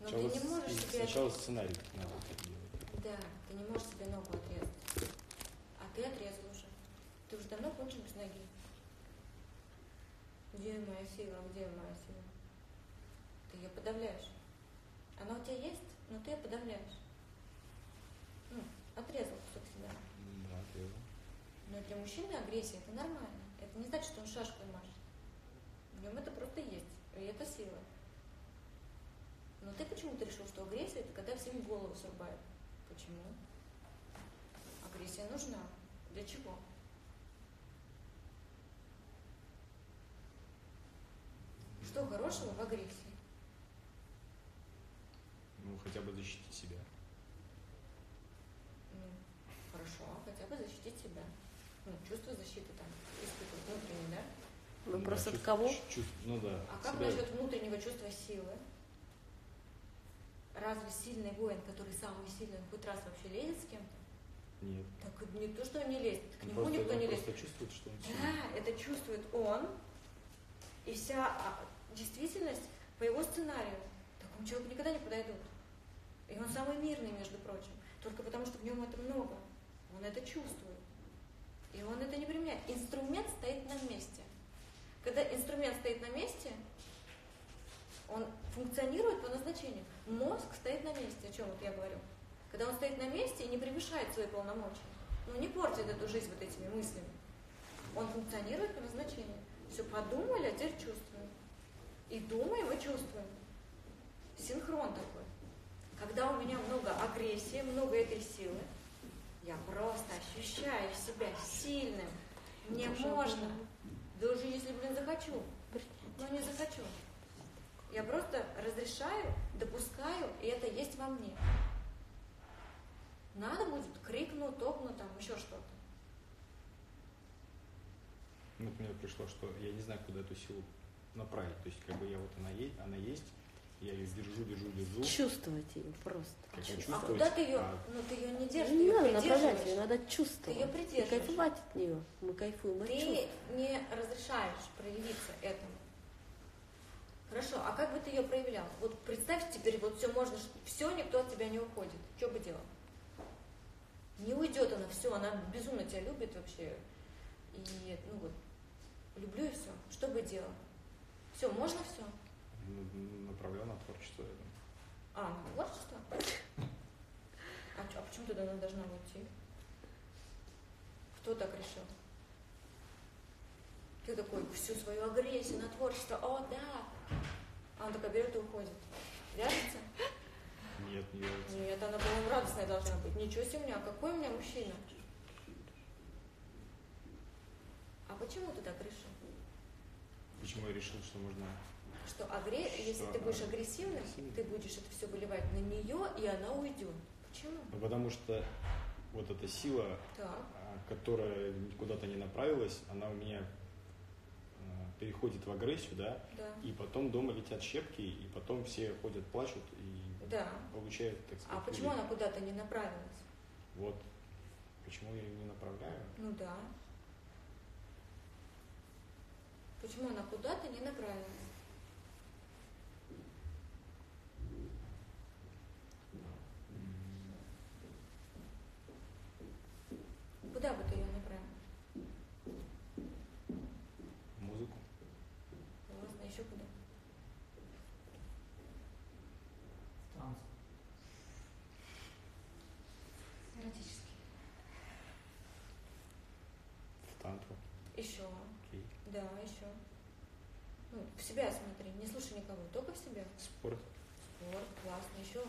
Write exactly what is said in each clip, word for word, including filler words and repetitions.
Но сначала, ты не можешь с, себе... сначала сценарий надо делать. Да, ты не можешь себе ногу отрезать. А ты отрезал уже. Ты уже давно кончил без ноги. Где моя сила? Где моя сила? Ты ее подавляешь. Она у тебя есть, но ты ее подавляешь. Ну, отрезал кусок себя. Да, отрезал. Но для мужчины агрессия это нормально. Это не значит, что он шашкой машет. В нем это просто есть. И это сила. Но ты почему-то решил, что агрессия это когда всем голову срубают. Почему? Агрессия нужна. Для чего? Что хорошего в агрессии? Ну, хотя бы защитить себя. Ну, хорошо, хотя бы защитить себя. Ну, чувство защиты там испытывать внутреннее, да? Ну, да, просто от чувств, кого? Чувств, ну да. А как себя... насчет внутреннего чувства силы? Разве сильный воин, который самый сильный, он хоть раз вообще лезет с кем-то? Нет. Так не то, что он не лезет, к нему просто, никто он не лезет. просто чувствует, что он сильный. Да, это чувствует он. И вся действительность по его сценарию. Такому человеку никогда не подойдут. И он самый мирный, между прочим. Только потому, что в нем это много. Он это чувствует. И он это не применяет. Инструмент стоит на месте. Когда инструмент стоит на месте, он функционирует по назначению. Мозг стоит на месте, о чем вот я говорю. Когда он стоит на месте и не превышает свои полномочия, ну не портит эту жизнь вот этими мыслями. Он функционирует по назначению. Все подумали, а теперь чувствуем. И думаем, и чувствуем. Синхрон такой. Когда у меня много агрессии, много этой силы, я просто ощущаю себя сильным. Мне можно. Даже если, блин, захочу. Но не захочу. Я просто разрешаю, допускаю, и это есть во мне. Надо будет, крикну, топну, там, еще что-то. Ну, вот мне пришло, что я не знаю, куда эту силу направить. То есть, как бы я вот она есть, она есть, я ее держу, держу, держу. Чувствовать ее просто. А куда ты ее, а... ну ты ее не держишь, не ты ее надо направлять придерживаешь. ее, надо чувствовать. Ты ее придерживаешь. И кайфовать от нее. Мы кайфуем от Ты чувств. не разрешаешь проявиться этому. Хорошо, а как бы ты ее проявлял? Вот представь теперь, вот все можно, все, никто от тебя не уходит. Что бы делал? Не уйдет она, все, она безумно тебя любит вообще. И, ну вот, люблю и все. Что бы делал? Все, можно все? Направлял на творчество. Я думаю. А, на творчество? А, а почему тогда она должна уйти? Кто так решил? Ты такой, всю свою агрессию на творчество, о, да. А он такая берет и уходит. Вяжется? Нет, не вяжется. Нет, она, по-моему, радостная должна быть. Ничего себе у меня, какой у меня мужчина. А почему ты так решил? Почему я решил, что можно... Что агре... что если ты будешь агрессивным, агрессивным, ты будешь это все выливать на нее, и она уйдет. Почему? Ну, потому что вот эта сила, так. которая куда-то не направилась, она у меня переходит в агрессию, да? Да. И потом дома летят щепки, и потом все ходят, плачут и да. получают, так сказать... А почему она куда-то не направилась? Вот. Почему я ее не направляю? Ну да. Почему она куда-то не направилась? Куда бы ты ее направил? Музыку. Классно. Еще куда? Танцы. Эротический. В тантру. Еще. Окей. Да, еще. Ну, в себя смотри, не слушай никого, только в себя. Спорт. Спорт, классно. Еще.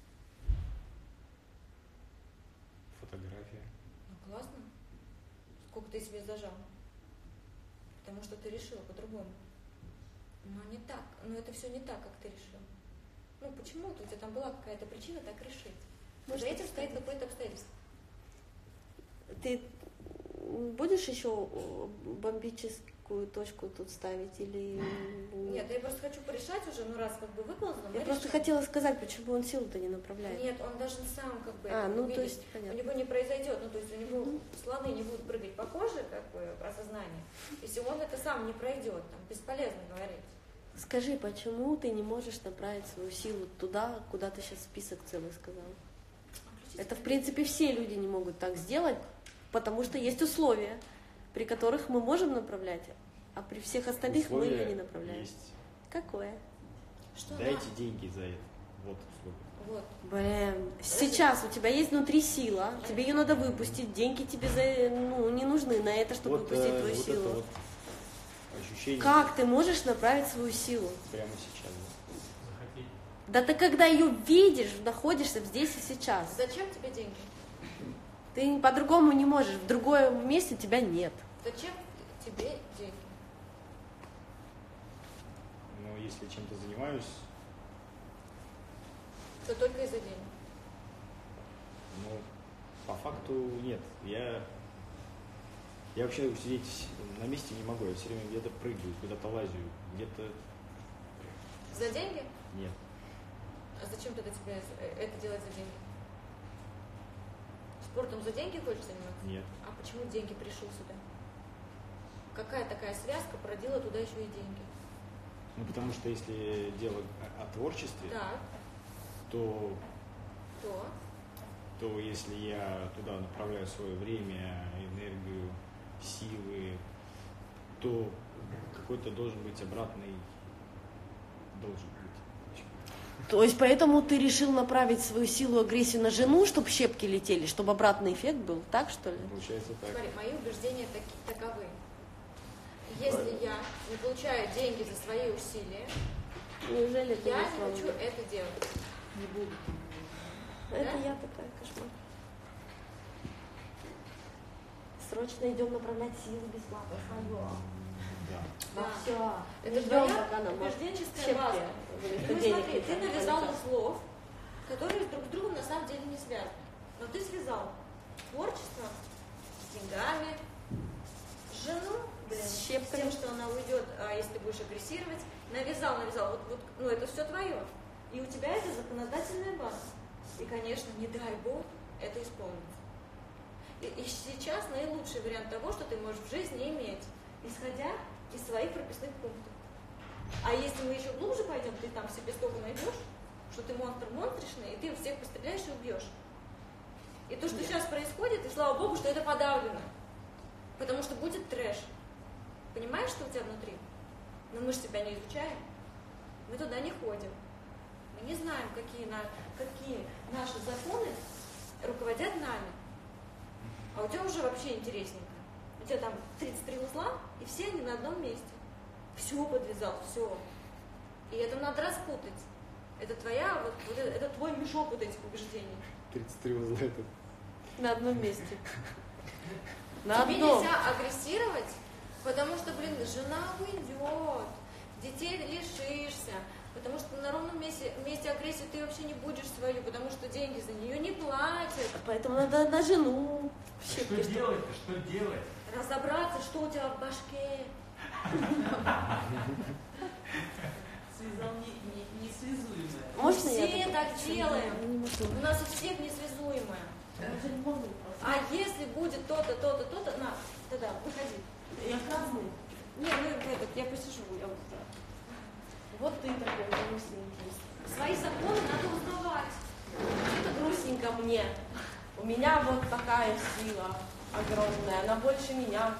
Фотография. Ну, классно. Сколько ты себе зажал? Потому что ты решила по-другому. Но не так. Но это все не так, как ты решил. Ну, почему-то у тебя там была какая-то причина так решить. За этим стоит какое-то обстоятельство. Ты будешь еще бомбическую точку тут ставить или... Нет, я просто хочу порешать уже, ну раз как бы выползло. Я просто решаем. Хотела сказать, почему он силу-то не направляет. Нет, он должен сам как бы а, это ну, увидеть. То есть, понятно. У него не произойдет, ну то есть у него mm-hmm. слоны не будут прыгать по коже, как бы осознание. Если он это сам не пройдет, там бесполезно говорить. Скажи, почему ты не можешь направить свою силу туда, куда ты сейчас список целый сказал? Это, в принципе, все люди не могут так сделать, потому что есть условия, при которых мы можем направлять, а при всех остальных Условия мы ее не направляем. Есть. Какое? Что Дайте надо? деньги за это. Вот условия. Вот. Блин, сейчас у тебя есть внутри сила, тебе ее надо выпустить, деньги тебе за, ну, не нужны на это, чтобы Вот, выпустить э, твою вот силу. это вот ощущение Как ты можешь направить свою силу? прямо сейчас. Да. Захотеть. Да ты когда ее видишь, находишься здесь и сейчас. Зачем тебе деньги? Ты по-другому не можешь, в другом месте тебя нет. Зачем тебе деньги? Но если чем-то занимаюсь, То только из-за денег. ну, по факту нет. Я, я вообще сидеть на месте не могу. Я все время где-то прыгаю, куда-то лазю, где-то За деньги? нет. А зачем тогда тебе это делать за деньги? Спортом за деньги хочешь заниматься? Нет. А почему деньги пришел сюда? Какая такая связка породила туда еще и деньги? Ну, потому что если дело о, о творчестве, Так, то, то то если я туда направляю свое время, энергию, силы, то какой-то должен быть обратный, должен быть. То есть поэтому ты решил направить свою силу, агрессию на жену, чтобы щепки летели, чтобы обратный эффект был, так что ли? Получается так. смотри, мои убеждения таки- таковы. Если я не получаю деньги за свои усилия, Неужели ты я не не смогла? хочу это делать. Не буду. Это Да? я такая, кошмар. Срочно идем направлять силу бесплатно. Да. Да. Да. Все. Это ждем, твоя пока нам убежденческая щепки база. вместо Ну денег смотри, не ты так навязала полетят. слов, которые друг с другом на самом деле не связаны. Но ты связал творчество с деньгами, жену, блин, С с щепками. тем, что она уйдет, а если ты будешь агрессировать, навязал, навязал. Вот, вот, ну это все твое. И у тебя это законодательная база. И, конечно, не дай бог, это исполнится. И, и сейчас наилучший вариант того, что ты можешь в жизни иметь, исходя из своих прописных пунктов. А если мы еще глубже пойдем, ты там себе столько найдешь, что ты монстр монстричный, и ты всех постреляешь и убьешь. И то, что Нет. сейчас происходит, и слава богу, что это подавлено. Потому что будет трэш. Понимаешь, что у тебя внутри? Но мы же себя не изучаем. Мы туда не ходим. Мы не знаем, какие, на, какие наши законы руководят нами. А у тебя уже вообще интересненько. У тебя там тридцать три узла, и все они на одном месте. Все подвязал, все. И это надо распутать. Это твоя, вот, вот это, это твой мешок вот этих убеждений. тридцать три узла это. На одном месте. На Тебе одном. нельзя агрессировать, потому что, блин, жена уйдет, детей лишишься, потому что на ровном месте, месте агрессии ты вообще не будешь свою, потому что деньги за нее не платят. Поэтому надо на жену Что щепки, чтобы- делать-то? Что делать? Разобраться, что у тебя в башке. Связал не, не, несвязуемое. Можно я Все такой? так делаем. Я не могу. У нас у всех несвязуемое. Я уже не могу просто. А если будет то-то, то-то, то-то, на, тогда выходи. Я красный. Не, ну этот, я посижу. Я вот, да. Вот ты такой грустненький. Свои законы надо узнавать. Это грустненько мне. У меня вот такая сила огромная, она больше меня.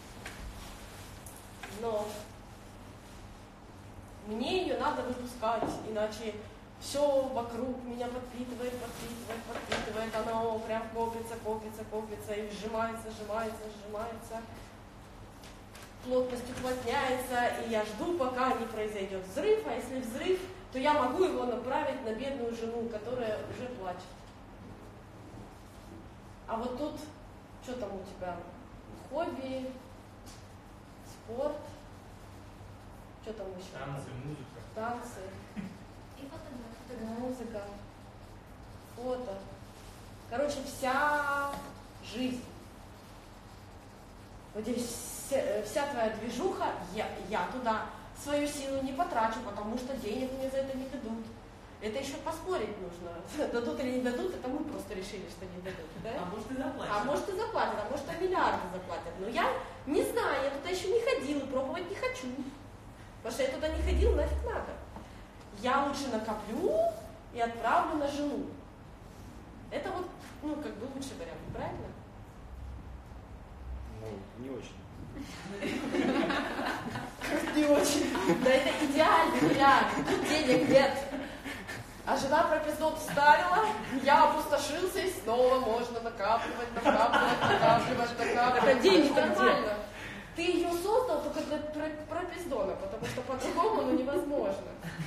Но мне ее надо выпускать, иначе все вокруг меня подпитывает, подпитывает, подпитывает, оно прям копится, копится, копится и сжимается, сжимается, сжимается. Плотность уплотняется, и я жду, пока не произойдет взрыв, а если взрыв, то я могу его направить на бедную жену, которая уже плачет. А вот тут, что там у тебя? Хобби, спорт, что там еще? Танцы, музыка. Танцы, И фотография. музыка, фото. Короче, вся жизнь. Вот здесь вся, вся твоя движуха, я, я туда свою силу не потрачу, потому что денег мне за это не дадут. Это еще поспорить нужно. Дадут или не дадут, это мы просто решили, что не дадут. Да? А может и заплатить. А может и заплатят, а может и миллиарды заплатят. Но я не знаю, я туда еще не ходила, пробовать не хочу. Потому что я туда туда не ходил, нафиг надо. Я лучше накоплю и отправлю на жену. Это вот, ну, как бы лучший вариант, правильно? Ну, не очень. Не очень. Да это идеальный вариант. Тут денег нет. А жена пропиздот вставила, я опустошился, и снова можно накапливать, накапливать, накапливать, накапливать. Это деньги нормально. Ты ее создал только для пропиздона, потому что по-другому ну, невозможно.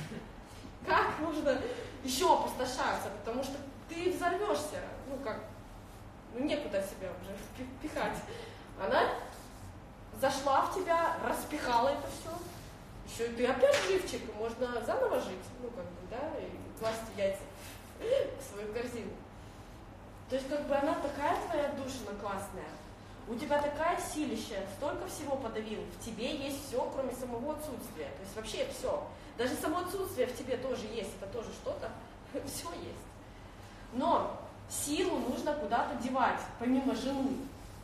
Как можно еще опустошаться? Потому что ты взорвешься. Ну как, ну некуда себя уже пихать. Она зашла в тебя, распихала это все. Еще и ты опять живчик, можно заново жить. Ну как бы, да, и класть яйца в свою корзину. То есть как бы она такая твоя душина классная. У тебя такая силища, столько всего подавил, в тебе есть все, кроме самого отсутствия. То есть вообще все. Даже само отсутствие в тебе тоже есть, это тоже что-то, все есть. Но силу нужно куда-то девать, помимо жены.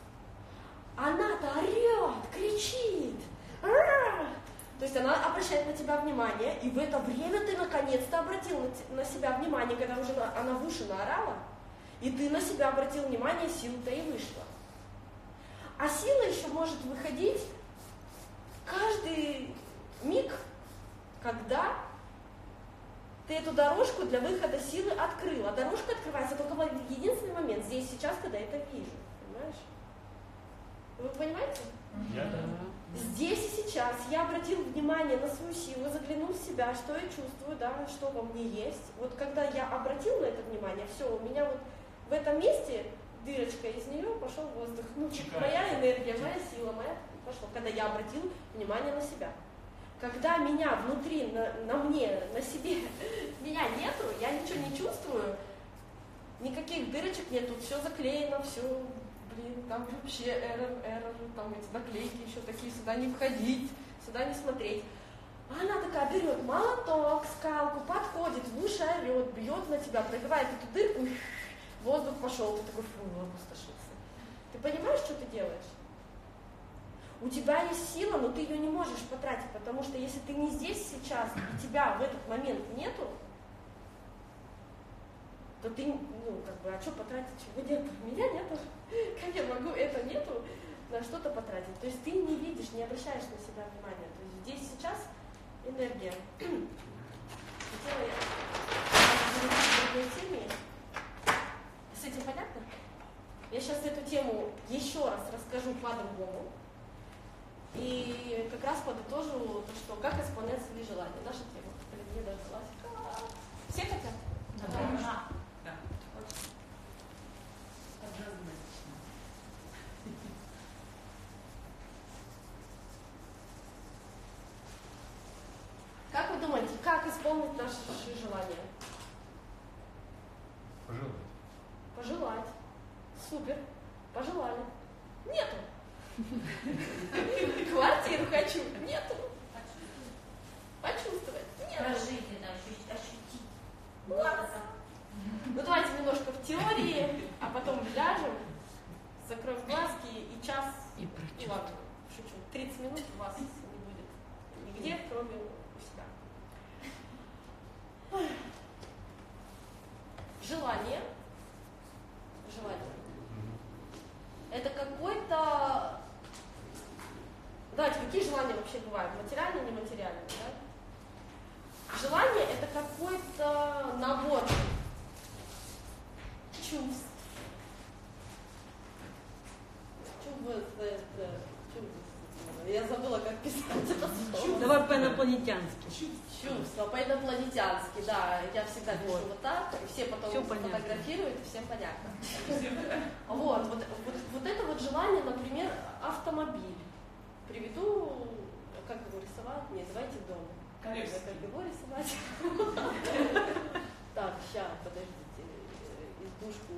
Она-то орет, кричит. А-а-а! То есть она обращает на тебя внимание, и в это время ты наконец-то обратил на себя внимание, когда уже она в уши наорала, и ты на себя обратил внимание, сила-то и вышла. А сила еще может выходить каждый миг, когда ты эту дорожку для выхода силы открыл. А дорожка открывается только в единственный момент, здесь, сейчас, когда я это вижу. Понимаешь? Вы понимаете? Я да. Здесь и сейчас я обратил внимание на свою силу, заглянул в себя, что я чувствую, да, что во мне есть. Вот когда я обратил на это внимание, все, у меня вот в этом месте дырочка, из нее пошел воздух. Ну, моя энергия, моя сила, моя пошла, когда я обратил внимание на себя. Когда меня внутри, на, на мне, на себе, меня нету, я ничего не чувствую, никаких дырочек нету, все заклеено, все, блин, там вообще эррор, эррор, там эти наклейки еще такие, сюда не входить, сюда не смотреть. А она такая берет молоток, скалку, подходит, в уши орет, бьет на тебя, пробивает эту дырку, воздух пошел, ты такой, фу, опустошился. Ты понимаешь, что ты делаешь? У тебя есть сила, но ты ее не можешь потратить, потому что если ты не здесь сейчас, и тебя в этот момент нету, то ты, ну, как бы, а что потратить, чего нету? Меня нету, как я могу, это нету, на что-то потратить. То есть ты не видишь, не обращаешь на себя внимания. То есть здесь сейчас энергия. Хотела я в другой теме. С этим понятно? Я сейчас эту тему еще раз расскажу по-другому. И как раз подытожу то, что как исполнять свои желания. Наша тема. Мне даже классика. Все хотят? Да. Да. Да. Как вы думаете, как исполнить наши желания? Пожалуйста. Пожелать. Супер. Пожелали. Нету. Квартиру хочу. Нету. Почувствовать. Нету. Прожить это, ощутить. ощутить. Класс. Ну давайте немножко в теории, а потом ляжем, закроем глазки и час. И Ну ладно, шучу. тридцать минут у вас не будет нигде, кроме у себя. Желание. Желание. Это какой-то... Давайте, какие желания вообще бывают? Материальные, нематериальные, да? Желание — это какой-то набор чувств. Чувств, я забыла, как писать это слово. Давай по-инопланетянски. Чувства, по-инопланетянски, да. Я всегда пишу вот так, и все потом Всё понятно. фотографируют, и всем понятно. Вот, вот, вот, вот это вот желание, например, автомобиль. Приведу, как его рисовать? Не, давайте дом. Как его, как его рисовать? Так, сейчас, подождите, избушку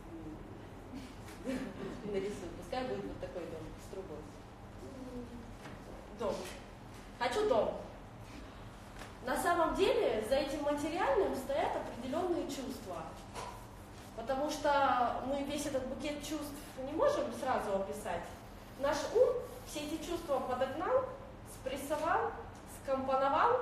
нарисую. Пускай будет вот такой дом с трубой. Дом. Хочу дом. На самом деле за этим материальным стоят определенные чувства. Потому что мы весь этот букет чувств не можем сразу описать. Наш ум все эти чувства подогнал, спрессовал, скомпоновал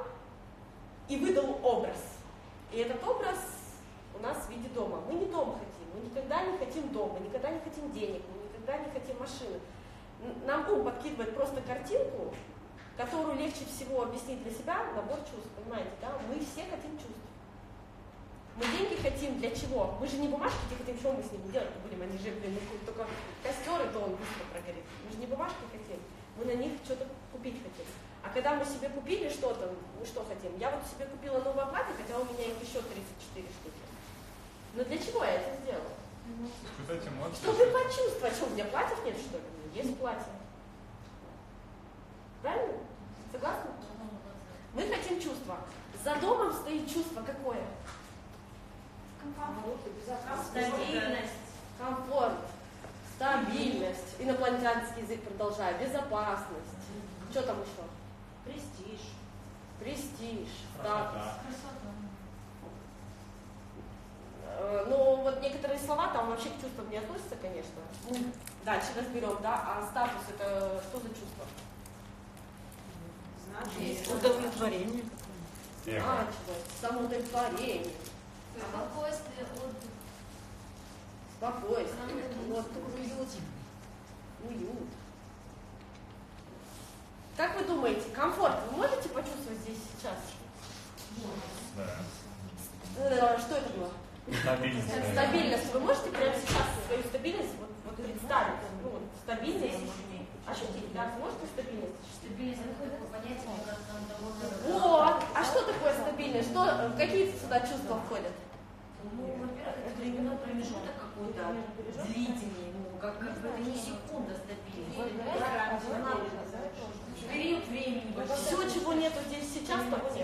и выдал образ. И этот образ у нас в виде дома. Мы не дом хотим, мы никогда не хотим дом, мы никогда не хотим денег, мы никогда не хотим машины. Нам ум подкидывает просто картинку, которую легче всего объяснить для себя, набор чувств, понимаете, да? Мы все хотим чувств. Мы деньги хотим для чего? Мы же не бумажки хотим, что мы с ними делать будем, они же, блин, только костер, и то он быстро прогорит. Мы же не бумажки хотим, мы на них что-то купить хотим. А когда мы себе купили что-то, мы что хотим? Я вот себе купила новое платье, хотя у меня их еще тридцать четыре штуки. Но для чего я это сделала? Чтобы почувствовать, что у меня платьев нет, что ли? Есть платье. Правильно? Согласны? Мы хотим чувства. За домом стоит чувство какое? Комфорт, стабильность, комфорт, стабильность. Инопланетянский язык продолжаю. Безопасность. Что там еще? Престиж. Престиж, статус. Ну, вот некоторые слова там вообще к чувствам не относятся, конечно. Дальше разберем, да? А статус это что за чувство? Удовлетворение. Значимость, самоудовлетворение. Спокойствие, отдых. Спокойствие, отдых, уют. Уют. Как вы думаете, комфорт вы можете почувствовать здесь сейчас? Да. Что это было? Стабильность. Стабильность. Вы можете прямо сейчас свою стабильность вот, вот представить? Ну, вот, стабильность. Ощутить, да? Вы можете стабильность? Стабильность это такое понятие, мне кажется, нам довольно... Вот. А что такое стабильность? Что, какие сюда чувства входят? Ну, во-первых, это временной промежуток какой-то длительный, ну, как, как бы это не секунда стабильности. Период времени. Все, чего нету здесь сейчас, того нет.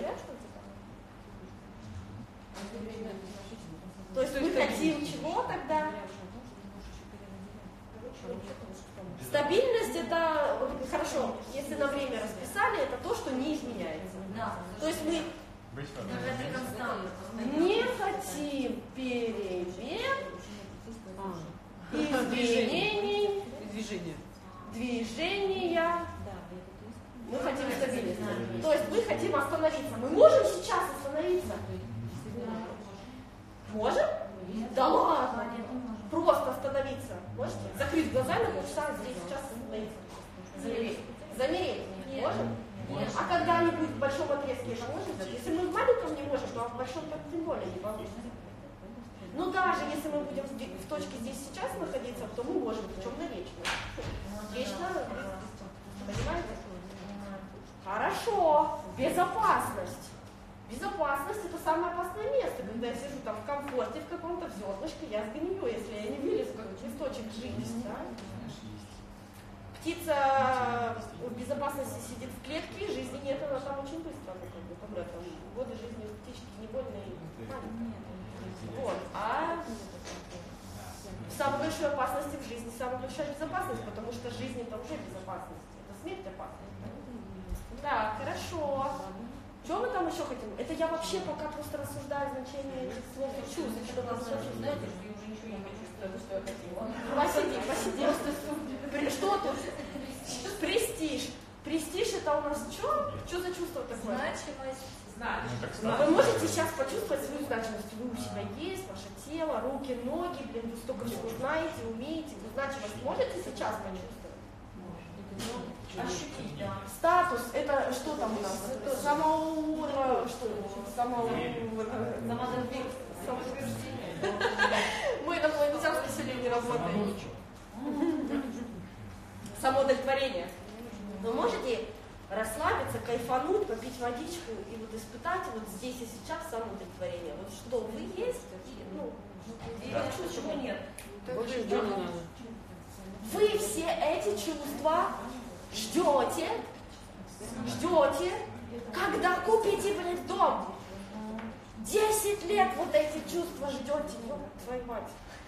То есть мы хотим чего тогда? Стабильность это, хорошо, если на время расписали, это то, что не изменяется. Да. То есть мы не хотим перемен, изменений, Движение. движения. Мы хотим стабильность. То есть мы хотим остановиться. Мы можем сейчас остановиться? Можем? Да ладно. Просто остановиться. Можете? Закрыть глаза на полчаса, здесь сейчас остановиться. Замереть. Замереть. Можем? А когда-нибудь в большом отрезке это можем? Если мы в маленьком не можем, то в большом так тем более не получится. Но даже если мы будем в точке здесь сейчас находиться, то мы можем, причем на вечно. Вечно. Понимаете? Хорошо. Безопасность. Безопасность это самое опасное место, когда я сижу там в комфорте, в каком-то зернышке, я сгнию, если я не вылезу как листочек жизни. Да? Птица в безопасности сидит в клетке, и жизни нет, она там очень быстро, ну, как бы, помрет, там, годы жизни у птички не больно и маленькие. Вот. А самая большая опасность в жизни, самая большая безопасность, потому что жизнь это уже безопасность, это смерть опасность. Да, хорошо. Что мы там еще хотим? Это я вообще пока просто рассуждаю значение этих слов и чувств. Что нас чувствует? Я уже ничего не почувствую, что я хотела. Посиди, посиди. Что тут? Престиж. Престиж это у нас что? Что за чувство такое? Значимость. Значимость. Вы можете сейчас почувствовать свою значимость. Вы у себя есть, ваше тело, руки, ноги, блин, вы столько всего знаете, умеете. Вы значимость можете сейчас почувствовать? Ощутить, да. Статус, это что там у нас? Самоура, что? Самоутверждение. Мы на планетянской селе не работаем. Самоудовлетворение. Вы можете расслабиться, кайфануть, попить водичку и вот испытать вот здесь и сейчас самоудовлетворение. Вот что вы есть, ну, Да. Чего нет? Вы все эти чувства ждете, ждете, когда купите, блин, дом. Десять лет вот эти чувства ждете, ну, твою мать.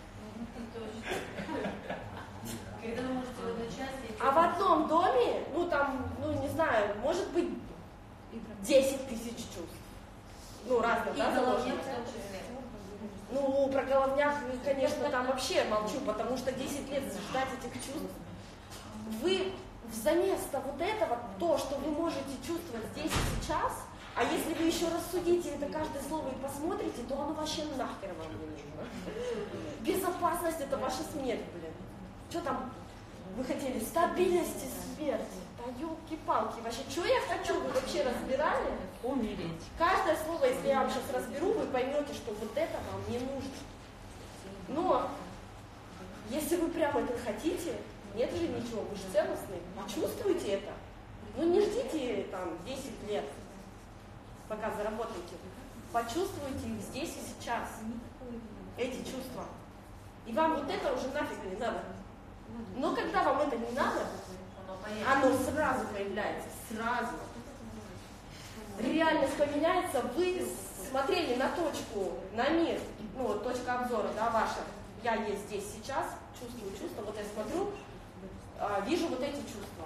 Когда вы можете в одной части... А в одном доме, ну там, ну не знаю, может быть десять тысяч чувств. Ну, разных, да, заложено. Ну, про головняк, конечно, там вообще молчу, потому что десять лет ждать этих чувств. Вы вместо вот этого, то, что вы можете чувствовать здесь и сейчас, А если вы еще рассудите это каждое слово и посмотрите, то оно вообще нахер вам не нужно. Безопасность — это ваша смерть, блин. Что там вы хотели? Стабильность и смерть. Да елки-палки, вообще, что я хочу, вы вообще разбирали? Умереть. Каждое слово, если я вам сейчас разберу, вы поймете, что вот это вам не нужно. Но если вы прямо это хотите, нет же ничего, вы же целостные, вы чувствуете это. Ну не ждите там десять лет, пока заработаете. Почувствуйте их здесь и сейчас, эти чувства. И вам вот это уже нафиг не надо. Но когда вам это не надо, оно сразу появляется, сразу. Реальность поменяется, вы смотрели на точку, на мир, ну вот точка обзора, да, ваша. Я есть здесь сейчас, чувствую чувства, вот я смотрю, вижу вот эти чувства.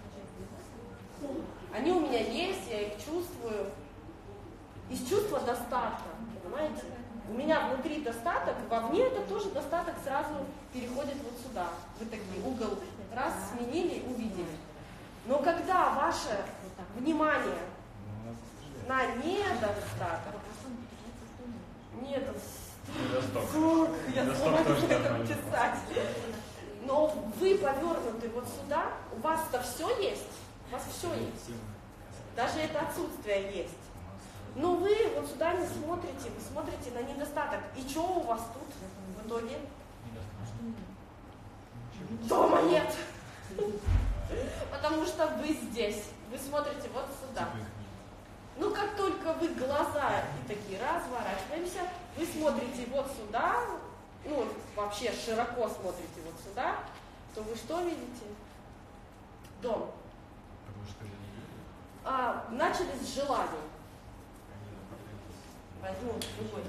Они у меня есть, я их чувствую. Из чувства достатка, понимаете? У меня внутри достаток, вовне это тоже достаток сразу переходит вот сюда. Вы такие угол раз сменили, увидели. Но когда ваше внимание на недостаток, недостаток, я смогу это писать, но вы повернуты вот сюда, у вас-то все есть, у вас все есть, даже это отсутствие есть. Но вы вот сюда не смотрите, вы смотрите на недостаток. И что у вас тут в итоге? Дома нет. Потому что вы здесь. Вы смотрите вот сюда. Ну, как только вы глаза и такие разворачиваемся, вы смотрите вот сюда, ну, вообще широко смотрите вот сюда, то вы что видите? Дом. А, начали с желаний. Возьму другой.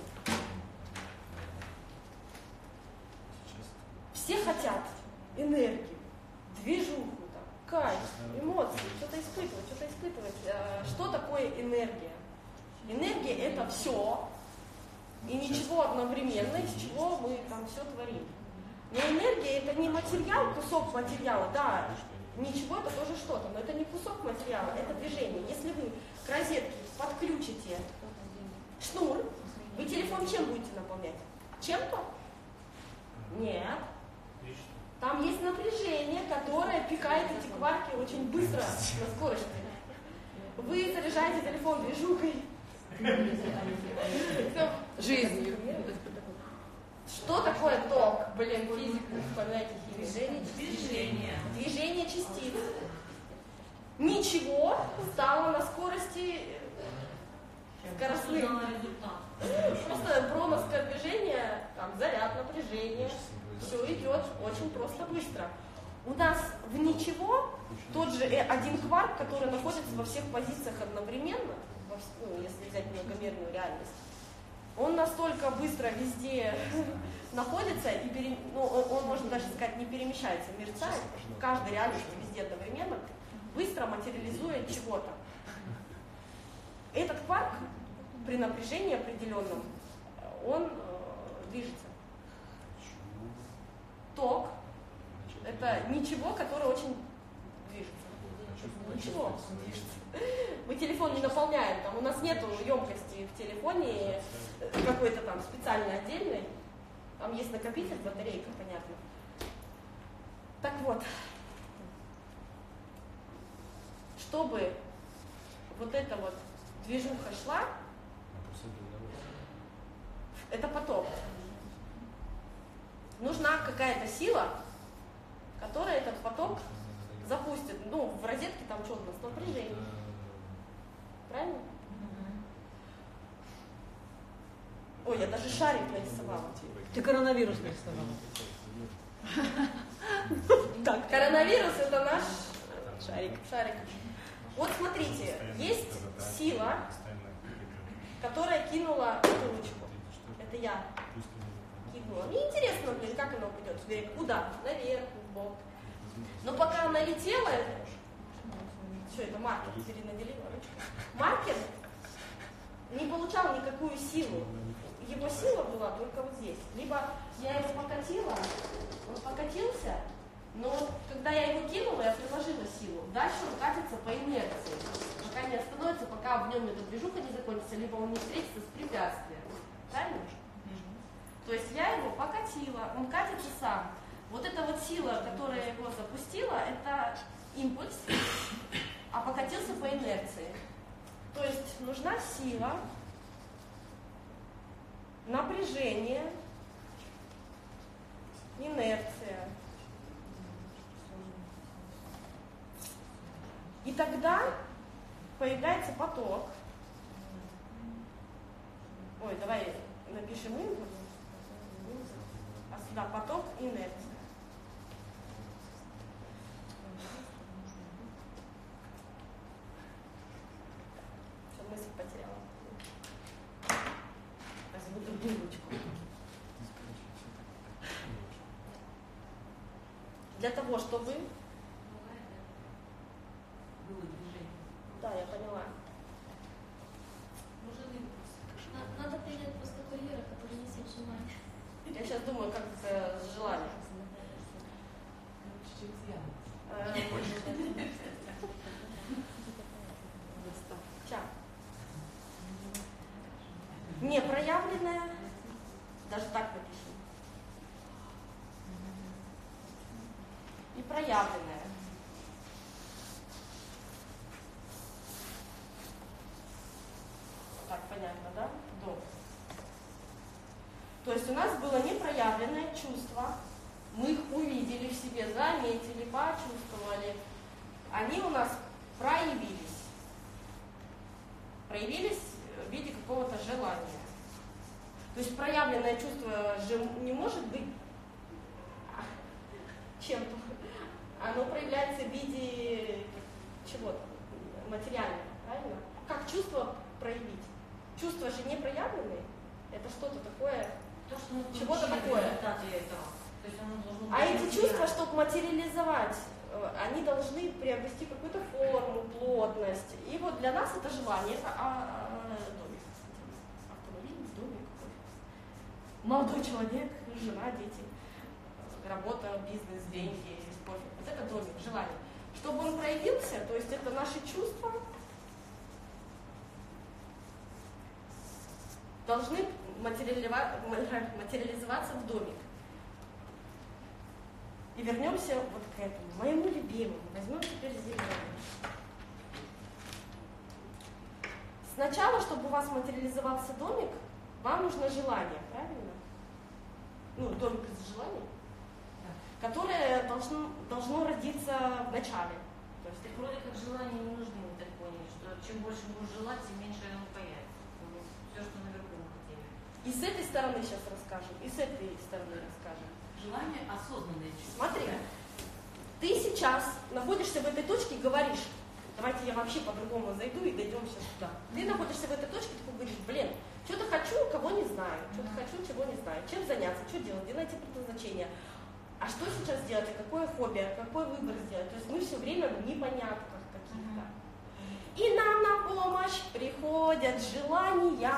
Все хотят энергию, движуху, там, кайф, эмоции, что-то испытывать, что-то испытывать. Что такое энергия? Энергия — это все и ничего одновременно, из чего мы там все творим. Но энергия — это не материал, кусок материала, да, ничего — это тоже что-то, но это не кусок материала, это движение. Если вы к розетке подключите шнур, вы телефон чем будете наполнять? Чем-то? Нет. Там есть напряжение, которое пикает эти кварки очень быстро на скорости. Вы заряжаете телефон движухой. Жизнью. Что такое ток? Блин, физику вспоминайте, химию. Движение. Движение частиц. Ничего стало на скорости скоростных. Просто броновское движение, там, заряд, напряжение, все идет очень просто быстро. У нас в ничего тот же один кварк, который находится во всех позициях одновременно, во, ну, если взять многомерную реальность, он настолько быстро везде находится, и пере, ну, он, он, можно даже сказать, не перемещается, мерцает в каждой реальности везде одновременно, быстро материализует чего-то. Этот кварк при напряжении определенном, он э, движется. Ток — это ничего, которое очень движется. Ничего движется. Мы телефон не наполняем, там, у нас нет емкости в телефоне какой-то там специальной отдельной. Там есть накопитель, батарейка, понятно. Так вот, чтобы вот эта вот движуха шла, это поток. Нужна какая-то сила, которая этот поток запустит. Ну, в розетке там что у нас? Напряжение. Правильно? Ой, я даже шарик нарисовала. Ты коронавирус нарисовала. Так, коронавирус — это наш шарик. шарик. Вот смотрите, есть сила, которая кинула эту ручку. Это я кинула. Мне интересно, блин, как она упадет вверх. Куда? Наверх, в бок. Но пока она летела, что это, маркер перенаделила ручку. Маркер не получал никакую силу. Его сила была только вот здесь. Либо я его покатила, он покатился, но когда я его кинула, я приложила силу. Дальше он катится по инерции. пока не остановится, пока в нем эта движуха не закончится, либо он не встретится с препятствием. Правильно? То есть я его покатила, он катится сам. Вот эта вот сила, которая его запустила, это импульс, а покатился по инерции. То есть нужна сила, напряжение, инерция. И тогда появляется поток. Ой, давай напишем импульс. А сюда поток и инерция. Все, мысль потеряла. Возьму другую ручку. Для того, чтобы... Было движение. Да, я поняла. Нужен импульс. Надо принять просто курьера, который несет желание. Я сейчас думаю, как это с желанием. Чуть-чуть я. Сейчас. Непроявленное, даже так напишем. И проявленное. Так, понятно, да? До. То есть у нас было непроявленное чувство, мы их увидели в себе, заметили, почувствовали. Они у нас проявились. Проявились в виде какого-то желания. То есть проявленное чувство же не может быть чем-то. Оно проявляется в виде чего-то материального, правильно? Как чувство проявить? Чувства же не проявленные. Это что-то такое, То, что мы чего-то получили такое. результаты этого. То есть оно должно быть А эти материальным. чувства, чтобы материализовать, э, они должны приобрести какую-то форму, плотность. И вот для нас это желание, это а, а, домик. Автомобиль, домик. Молодой человек, жена, дети, работа, бизнес, деньги, кофе. Вот это домик, желание. Чтобы он проявился, то есть это наши чувства, должны материализоваться в домик. И вернемся вот к этому, моему любимому. Возьмем теперь зеленый. Сначала, чтобы у вас материализовался домик, вам нужно желание, правильно? Ну, домик из желаний, Да. которое должно, должно родиться в начале. То есть, Так вроде как желания не нужны, мы так поняли, что чем больше будешь желать, тем меньше оно появится. Вот все, что наверху мы хотели. и с этой стороны сейчас расскажем, и с этой стороны расскажем. Желание осознанное чувство. Смотри, ты сейчас находишься в этой точке и говоришь, давайте я вообще по-другому зайду и дойдем сейчас туда. Ты находишься в этой точке, ты говоришь, блин, что-то хочу, кого не знаю, что-то хочу, чего не знаю, чем заняться, что делать, где найти предназначение. А что сейчас делать, а какое хобби, а какой выбор сделать? То есть мы все время в непонятках каких-то. И нам на помощь приходят желания,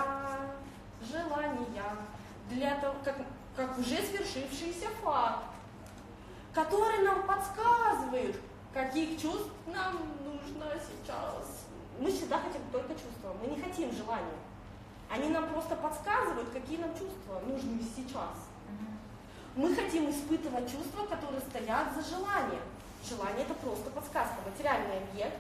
желания, для того, как, как уже свершившийся факт, которые нам подсказывают, каких чувств нам нужно сейчас. Мы всегда хотим только чувства, мы не хотим желания. Они нам просто подсказывают, какие нам чувства нужны сейчас. Мы хотим испытывать чувства, которые стоят за желанием. Желание – это просто подсказка, материальный объект.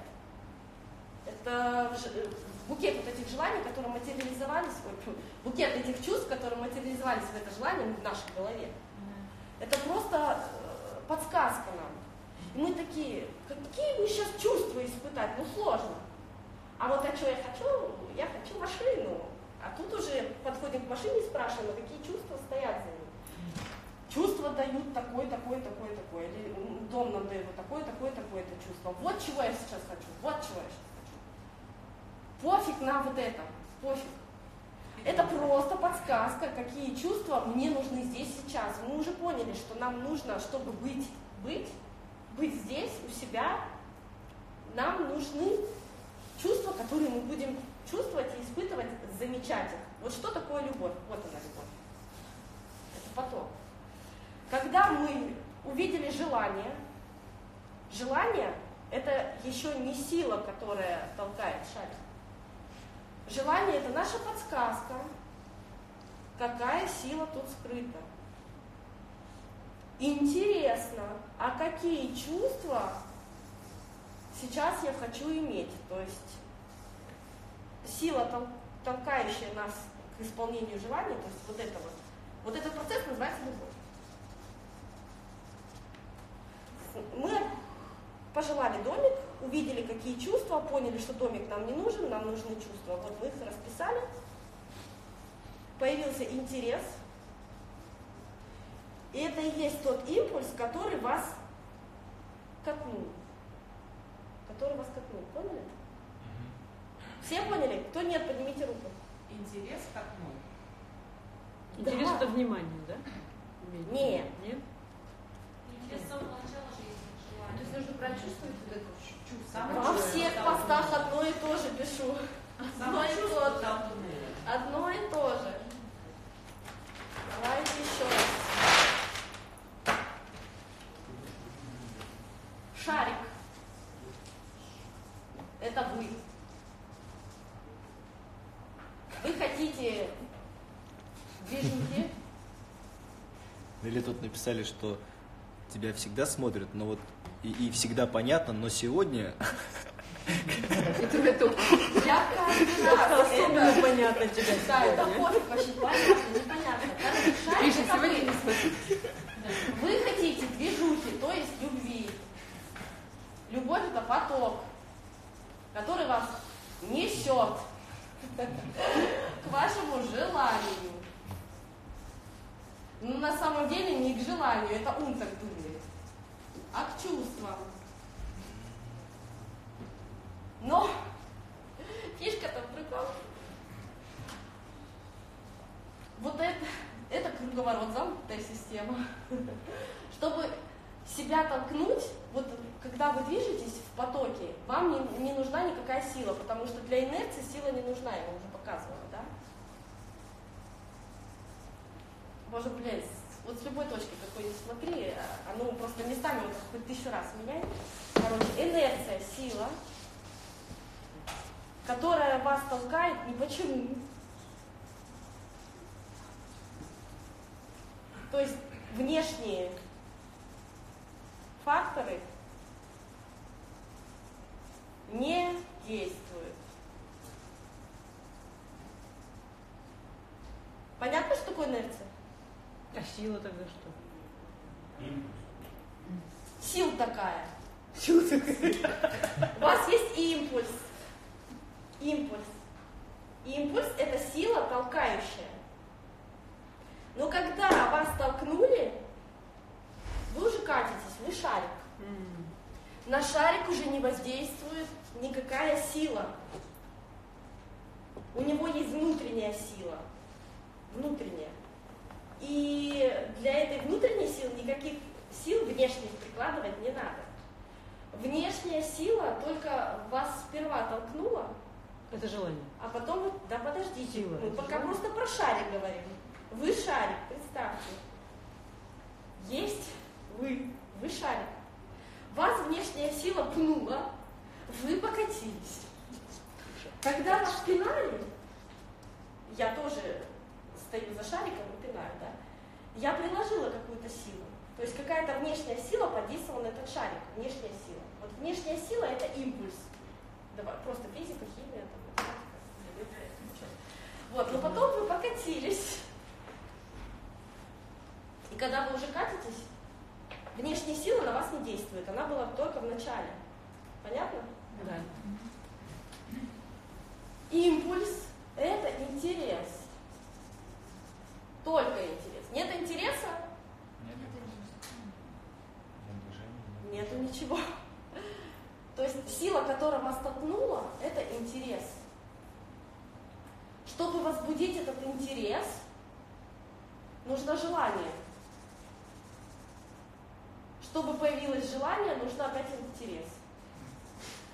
Это букет вот этих желаний, которые материализовались, букет этих чувств, которые материализовались в это желание в нашей голове. Это просто подсказка нам. И мы такие, какие мне сейчас чувства испытать? Ну сложно. А вот а что я хочу? Я хочу машину. А тут уже подходим к машине и спрашиваем, а какие чувства стоят за ней. Чувства дают такое, такое, такое, такое. Или дом нам дает вот такое, такое, такое-то чувство. Вот чего я сейчас хочу, вот чего я сейчас хочу. Пофиг на вот это, пофиг. Это просто подсказка, какие чувства мне нужны здесь сейчас. Мы уже поняли, что нам нужно, чтобы быть, быть, быть здесь, у себя, нам нужны чувства, которые мы будем чувствовать и испытывать, замечать их. Вот что такое любовь? Вот она, любовь. Это поток. Когда мы увидели желание, желание это еще не сила, которая толкает шарик. Желание – это наша подсказка, какая сила тут скрыта. Интересно, а какие чувства сейчас я хочу иметь? То есть сила, толкающая нас к исполнению желаний, то есть вот это вот, вот этот процесс называется любовь. Мы пожелали домик, увидели, какие чувства, поняли, что домик нам не нужен, нам нужны чувства. Вот мы их расписали. Появился интерес. И это и есть тот импульс, который вас катнул. Который вас катнул. Поняли? Все поняли? Кто нет, поднимите руку. Интерес катнул. Интерес Да. это внимание, да? Нет. Нет? Интерес с самого начала жизни, То есть желание. нужно прочувствовать вот это чувство. Само Во чувство всех толкнуло. постах одно и то же пишу. Само Одно и чувство то же. толкнуло. Одно и то же. Давайте еще раз. Шарик. Это вы. Вы хотите движухи. Или тут написали, что тебя всегда смотрят, но вот и, и всегда понятно, но сегодня Я каждый раз. Особенно это- понятно тебя Да, это сегодня. пофиг, вообще понятно, непонятно. Короче, шарик Миша, это сегодня вы. не смотри. Вы хотите движухи, то есть любви. Любовь – это поток, который вас несет к вашему желанию. Но на самом деле не к желанию, это ум так думает, а к чувствам. Но фишка-то в другом. Вот это, это круговорот, замкнутая система. Чтобы себя толкнуть, вот когда вы движетесь в потоке, вам не, не нужна никакая сила, потому что для инерции сила не нужна, я вам уже показывала, да? Может, блядь, вот с любой точки какой ни смотри, оно просто местами вот хоть тысячу раз меняет. Короче, инерция, сила, которая вас толкает ни почему. То есть внешние факторы не действуют. Понятно, что такое инерция? А сила тогда что? Сила такая. У вас есть импульс. Импульс. Импульс – это сила толкающая. Но когда вас толкнули, вы уже катитесь, вы шарик. М. На шарик уже не воздействует никакая сила. У него есть внутренняя сила. Внутренняя. И для этой внутренней силы никаких сил внешних прикладывать не надо. Внешняя сила только вас сперва толкнула, Это желание. а потом, вот- да подождите, Сила, мы это пока желание. просто про шарик говорим. Вы шарик, представьте. Есть вы, вы шарик. Вас внешняя сила пнула, вы покатились. Когда вас пинали, я тоже стою за шариком и пинаю, да? Я приложила какую-то силу. То есть какая-то внешняя сила подействовала на этот шарик, внешняя сила. Вот внешняя сила – это импульс. Давай, просто физика, химия, там, математика. Вот, но потом вы покатились. И когда вы уже катитесь, внешняя сила на вас не действует, она была только в начале. Понятно? Да. Импульс – это интерес. Только интерес. Нет интереса – нет движения, нету ничего. То есть сила, которая вас толкнула, это интерес. Чтобы возбудить этот интерес, нужно желание. Чтобы появилось желание, нужно опять интерес.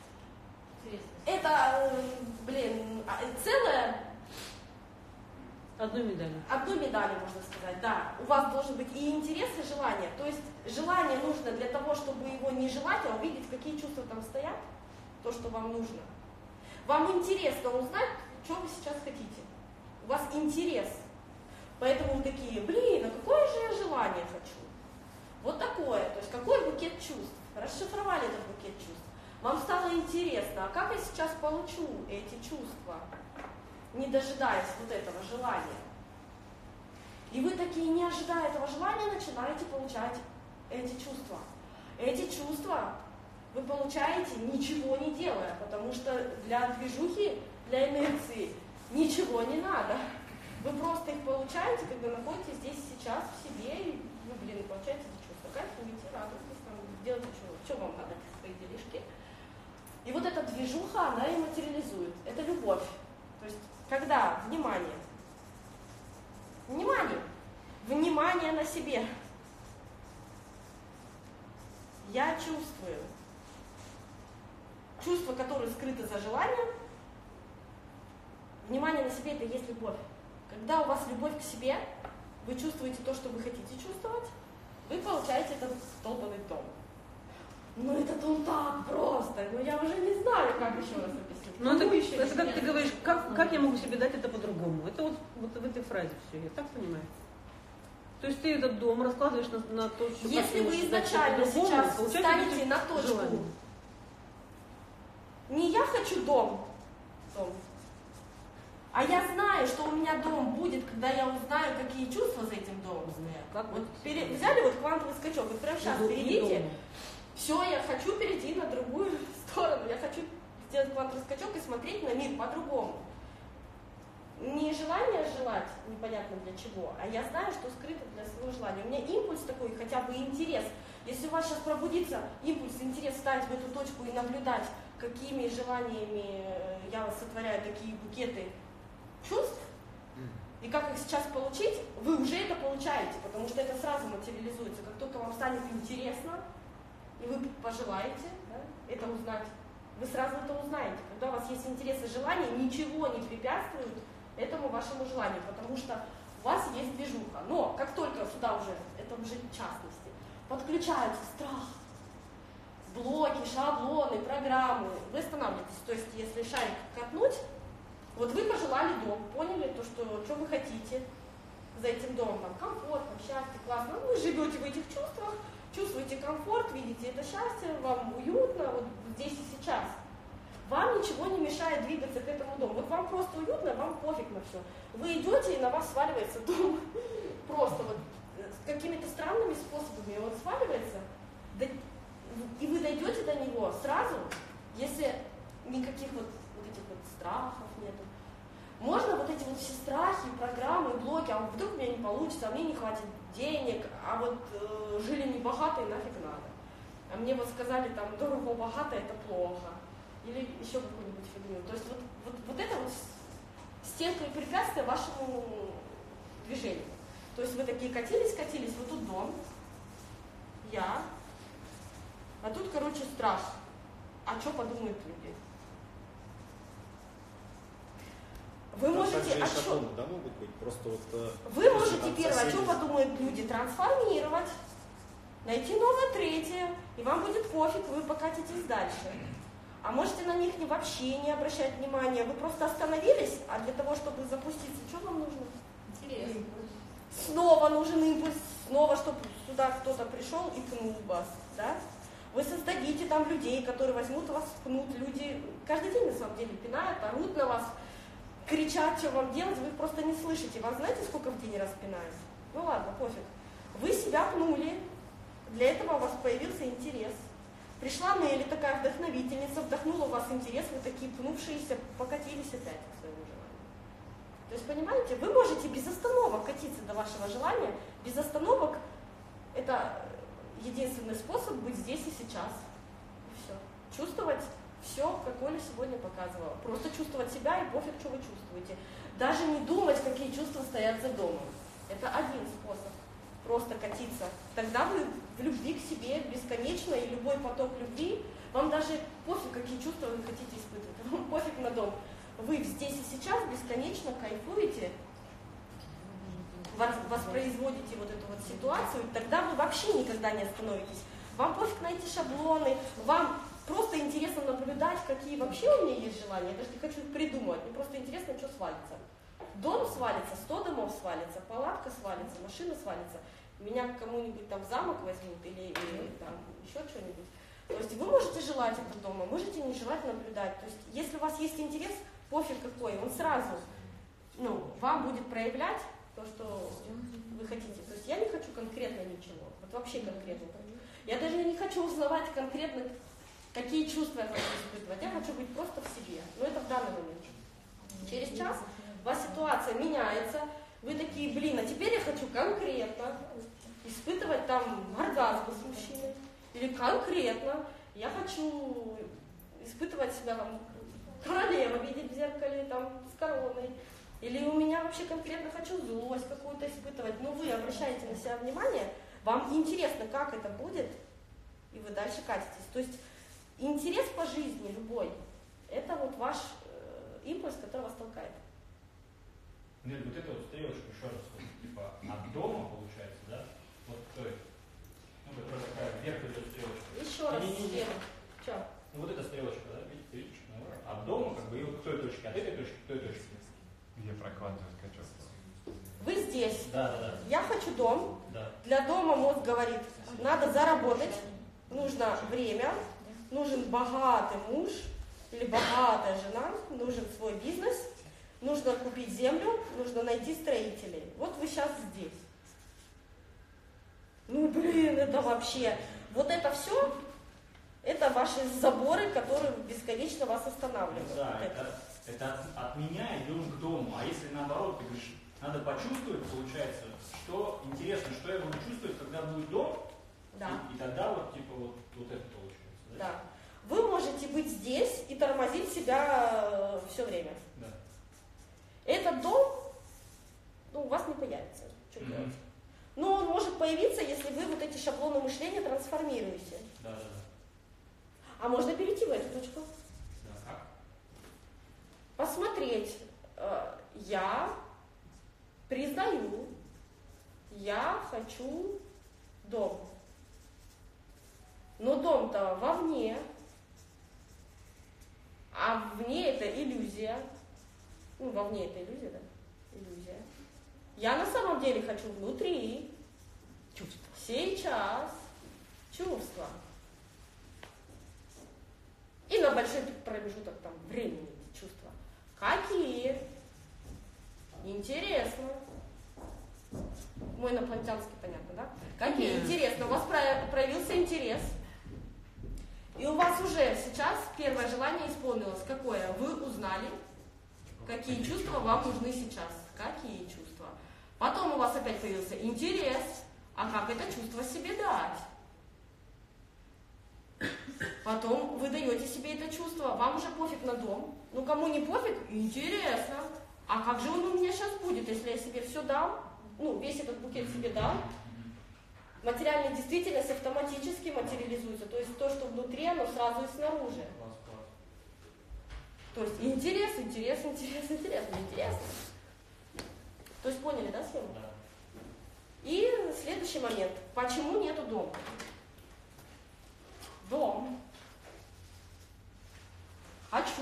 Интересно. Это, э, блин, а, целое Одной медали. Одной медали, можно сказать, да. У вас должен быть и интерес, и желание. То есть желание нужно для того, чтобы его не желать, а увидеть, какие чувства там стоят, то, что вам нужно. Вам интересно узнать, что вы сейчас хотите. У вас интерес. Поэтому вы такие, блин, а какое же я желание хочу? Вот такое. То есть какой букет чувств? Расшифровали этот букет чувств. Вам стало интересно, а как я сейчас получу эти чувства, не дожидаясь вот этого желания? И вы такие, не ожидая этого желания, начинаете получать эти чувства. Эти чувства вы получаете, ничего не делая, потому что для движухи, для инерции ничего не надо. Вы просто их получаете, когда находитесь здесь сейчас в себе, и вы, блин, получаете эти чувства. Кайфуете, радуетесь, там, делаете что, что вам надо, свои делишки. И вот эта движуха, она и материализует. Это любовь. То есть, когда внимание, внимание, внимание на себе. Я чувствую. Чувства, которые скрыты за желанием, внимание на себе — это и есть любовь. Когда у вас любовь к себе, вы чувствуете то, что вы хотите чувствовать, вы получаете этот долбанный дом. Ну это дом так просто, но я уже не знаю, как еще раз объяснить. Ну это, еще это как нет? ты говоришь, как, как я могу себе дать это по-другому? Это вот, вот в этой фразе все, я так понимаю. То есть ты этот дом раскладываешь на, на то, что... Если вы изначально сейчас станете на точку, желание. Не я хочу дом, дом, а я знаю, что у меня дом будет, когда я узнаю, какие чувства за этим домом стоят. Как вот вот пере... Взяли вот квантовый скачок, вот прямо сейчас перейдите, все, я хочу перейти на другую сторону, я хочу сделать квантовый скачок и смотреть на мир по-другому. Не желание желать, непонятно для чего, а я знаю, что скрыто для своего желания. У меня импульс такой, хотя бы интерес. Если у вас сейчас пробудится импульс, интерес встать в эту точку и наблюдать, какими желаниями я вас сотворяю такие букеты чувств, и как их сейчас получить, вы уже это получаете, потому что это сразу материализуется. Как только вам станет интересно, и вы пожелаете, да, это узнать, вы сразу это узнаете. Когда у вас есть интерес и желание, ничего не препятствует этому вашему желанию, потому что у вас есть движуха. Но как только сюда уже, это уже частности, подключаются страх, блоки, шаблоны, программы, вы останавливаетесь. То есть если шарик катнуть, вот вы пожелали дом, поняли то, что, что вы хотите за этим домом, там, комфортно, счастье, классно, ну, вы живете в этих чувствах, чувствуете комфорт, видите это счастье, вам уютно, вот здесь и сейчас. Вам ничего не мешает двигаться к этому дому. Вот вам просто уютно, вам пофиг на все. Вы идете, и на вас сваливается дом. Просто вот с какими-то странными способами он сваливается, и вы дойдете до него сразу, если никаких вот, вот этих вот страхов нету. Можно вот эти вот все страхи, программы, блоки, а вдруг у меня не получится, а мне не хватит денег, а вот э, жили не богатые, нафиг надо. А мне вот сказали, там, дорого богато это плохо. Или еще какую-нибудь фигню. То есть вот, вот, вот это вот стенка и препятствие вашему движению. То есть вы такие катились, катились, вот тут дом, я, а тут, короче, страх. А что подумают люди? Вы там можете... также и А шаблоны, чё? да, могут быть? Просто вот... э, Вы если можете там первое, соседи- что подумают люди, трансформировать, найти новое третье, и вам будет пофиг, вы покатитесь дальше. А можете на них не, вообще не обращать внимания, вы просто остановились, а для того, чтобы запуститься, что вам нужно? Интересно. Снова нужен импульс, снова, чтобы сюда кто-то пришел и пнул вас, да? Вы создадите там людей, которые возьмут вас, пнут. Люди каждый день, на самом деле, пинают, орут на вас, кричат, что вам делать, вы их просто не слышите. Вас знаете, сколько в день раз пинают? Ну ладно, пофиг. Вы себя пнули, для этого у вас появился интерес. Пришла Нелли, такая вдохновительница, вдохнула у вас интерес, вы такие пнувшиеся, покатились опять к своему желанию. То есть, понимаете, вы можете без остановок катиться до вашего желания. Без остановок это единственный способ быть здесь и сейчас. И все. Чувствовать все, как Оля сегодня показывала. Просто чувствовать себя и пофиг, что вы чувствуете. Даже не думать, какие чувства стоят за домом. Это один способ. Просто катиться. Тогда вы в любви к себе бесконечно, и любой поток любви, вам даже пофиг, какие чувства вы хотите испытывать. Вам пофиг на дом. Вы здесь и сейчас бесконечно кайфуете воспроизводите вот эту вот ситуацию, тогда вы вообще никогда не остановитесь. Вам пофиг на эти шаблоны, вам просто интересно наблюдать, какие вообще у меня есть желания. Я даже не хочу их придумывать, мне просто интересно, что свалится. Дом свалится, сто домов свалится, палатка свалится, машина свалится. Меня кому-нибудь там в замок возьмут или, или там еще что-нибудь. То есть вы можете желать этого дома, можете не желать наблюдать. То есть если у вас есть интерес, пофиг какой, он сразу ну, вам будет проявлять то, что вы хотите. То есть я не хочу конкретно ничего, вот вообще конкретно. Я даже не хочу узнавать конкретно, какие чувства я хочу испытывать. Я хочу быть просто в себе. Но это в данный момент. Через час у вас ситуация меняется. Вы такие, блин, а теперь я хочу конкретно испытывать там оргазм с мужчиной. Или конкретно я хочу испытывать себя там королева, видеть в зеркале там с короной. Или у меня вообще конкретно хочу злость какую-то испытывать. Но вы обращаете на себя внимание, вам интересно, как это будет, и вы дальше катитесь. То есть интерес по жизни любой, это вот ваш э, импульс, который вас толкает. Нет, вот это вот стрелочка, еще раз, вот, типа от дома получается, да? Вот то есть, ну, которая такая, вверх идет стрелочка. Еще раз, стрелочка. Че? Ну вот эта стрелочка, да, видите, видите, ну, от дома, как бы, и вот к той точке, от этой точки к той точке. Где прокладывает скачок? Вы здесь. Да, да, да. Я хочу дом. Да. Для дома мозг говорит, надо заработать, нужно время, нужен богатый муж или богатая жена, нужен свой бизнес, нужно купить землю, нужно найти строителей. Вот вы сейчас здесь. Ну, блин, это вообще... Вот это все, это ваши заборы, которые бесконечно вас останавливают. Да, это, это, это от, от меня идем к дому. А если наоборот, ты говоришь, надо почувствовать, получается, что интересно, что я буду чувствовать, когда будет дом, да. и, и тогда вот, типа, вот, вот это получается. Да? Да. Вы можете быть здесь и тормозить себя все время. Да. Этот дом, ну, у вас не появится. Что Mm-hmm. делать? Но он может появиться, если вы вот эти шаблоны мышления трансформируете. Да, да, да. А можно перейти в эту точку. Да, как? Посмотреть. Э, я признаю, я хочу дом. Но дом-то вовне. А вне это иллюзия. Ну, вовне это иллюзия, да? Иллюзия. Я на самом деле хочу внутри. Чувство. Сейчас. Чувства. И на большой промежуток там времени эти чувства. Какие? Интересно. Мой инопланетянский, понятно, да? Какие? Mm. Интересно. У вас проявился интерес. И у вас уже сейчас первое желание исполнилось. Какое? Вы узнали, какие чувства вам нужны сейчас. Какие чувства? Потом у вас опять появился интерес. А как это чувство себе дать? Потом вы даете себе это чувство. Вам уже пофиг на дом. Ну, кому не пофиг, интересно. А как же он у меня сейчас будет, если я себе все дал? Ну, весь этот букет себе дал. Материальная действительность автоматически материализуется. То есть то, что внутри, оно сразу и снаружи. То есть интерес, интерес, интерес, интерес, интересно. То есть поняли, да, схему? Да. И следующий момент. Почему нету дома? Дом. Хочу.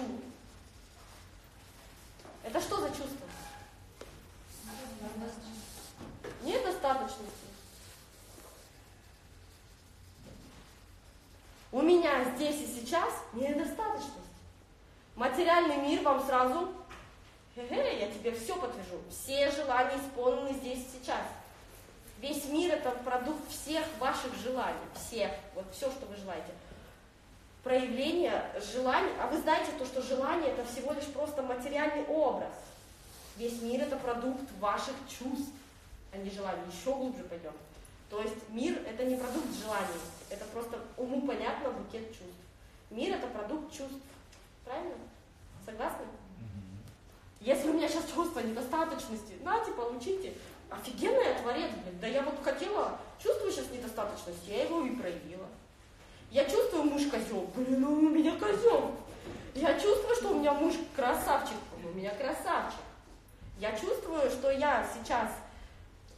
Это что за чувство? Нет достаточности. У меня здесь и сейчас недостаточность. Материальный мир вам сразу, хе-хе, я тебе все подтвержу. Все желания исполнены здесь и сейчас. Весь мир это продукт всех ваших желаний. Всех. Вот все, что вы желаете. Проявление желаний. А вы знаете то, что желание это всего лишь просто материальный образ. Весь мир это продукт ваших чувств, а не желаний. Еще глубже пойдем. То есть мир это не продукт желаний. Это просто уму понятно букет чувств. Мир это продукт чувств. Правильно? Согласны? Если у меня сейчас чувство недостаточности, нате, получите. Офигенный я творец, блин. Да я вот хотела, чувствую сейчас недостаточность, я его и проявила. Я чувствую муж козел, блин, ну у меня козел. Я чувствую, что у меня муж красавчик, у меня красавчик. Я чувствую, что я сейчас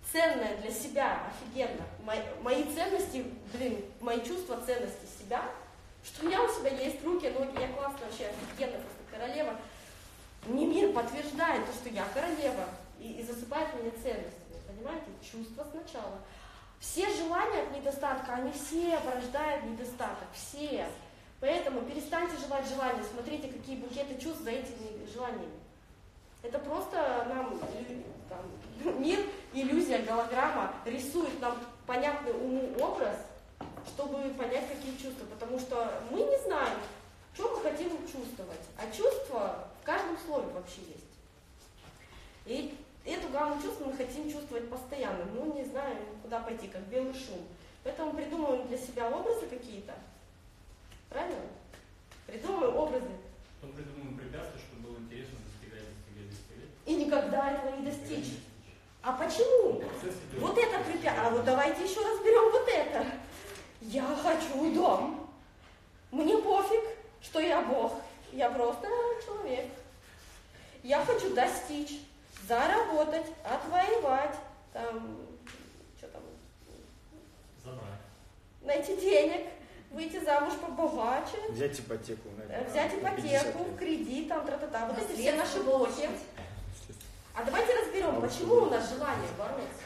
ценное для себя, офигенно. Мои, мои ценности, блин, мои чувства ценности себя, что у меня у себя есть руки, ноги, я классная, вообще офигенно, просто королева. Мне мир подтверждает то, что я королева, и, и засыпает меня ценностями, понимаете? Чувства сначала. Все желания от недостатка, они все порождают недостаток, все. Поэтому перестаньте желать желания, смотрите, какие букеты чувств за этими желаниями. Это просто нам там, мир, иллюзия, голограмма рисует нам понятный уму образ, чтобы понять, какие чувства. Потому что мы не знаем, что мы хотим чувствовать. А чувства в каждом слове вообще есть. И эту гамму чувств мы хотим чувствовать постоянно. Мы не знаем, куда пойти, как белый шум. Поэтому придумываем для себя образы какие-то. Правильно? Придумываем образы. Потом придумаем препятствия, чтобы было интересно достигать, достигать, достигать. И никогда этого не достичь. А почему? Вот это препятствие. А вот давайте еще разберем вот это. Я хочу дом. Мне пофиг, что я Бог. Я просто человек. Я хочу достичь, заработать, отвоевать, там, что там, забрать, найти денег, выйти замуж побогаче, взять ипотеку, наверное, взять ипотеку, кредит, там, тра-та-та. Вот эти все наши блоки. А давайте разберем, почему у нас желание бороться